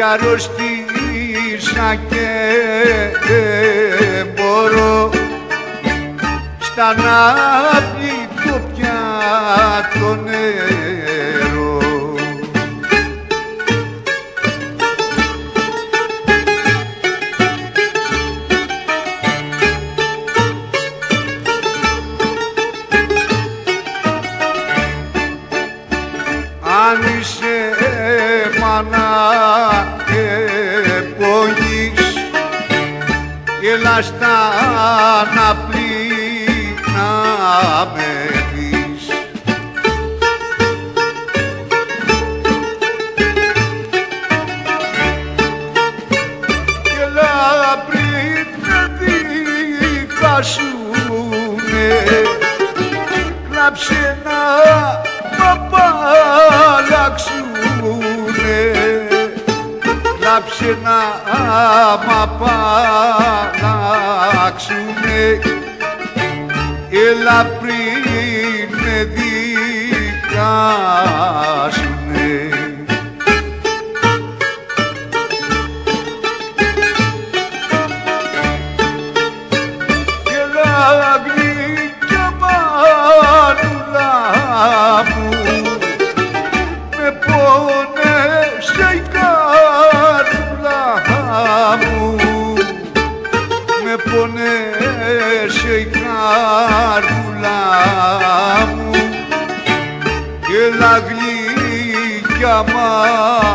αρρώστησα και δεν μπορώ στα να πιω πια το νερό. Αν είσαι μάνα εποχής, έλα στα αναπλή να με πεις. Έλα πριν δικά σουνε, κλάψε να μ' απαλλάξουνε, κλάψε να μ' απαλλάξουνε. Έλα πριν με δικάσουνε. Έλα γλυκιά μανούλα μου, με πόνεσε η καρδούλα μου, με πόνεσε η καρδούλα μου. Έλα γλυκιά μανούλα